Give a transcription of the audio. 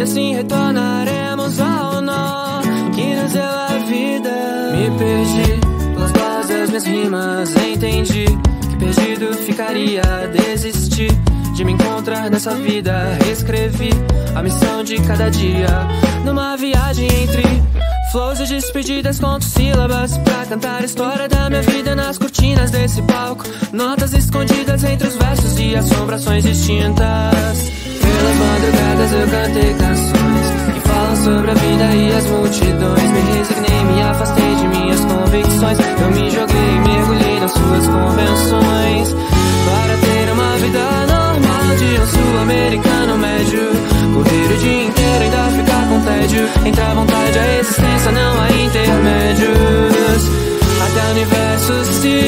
assim retornaremos ao nó que nos deu a vida. Me perdi pelas barras das minhas rimas, entendi que perdido ficaria, desisti de me encontrar nessa vida. Reescrevi a missão de cada dia numa viagem entre flows e despedidas, conto sílabas pra cantar a história da minha vida nas cortinas desse palco. Notas escondidas entre os versos e assombrações distintas. Pelas madrugadas eu cantei canções que falam sobre a vida e as multidões. Me resignei, me afastei de minhas convicções. Eu me joguei, mergulhei nas suas convenções para ter uma vida normal de um sul-americano médio. Correr o dia inteiro, ainda ficar com tédio. Entre a vontade e a existência não há intermédios. Até o universo se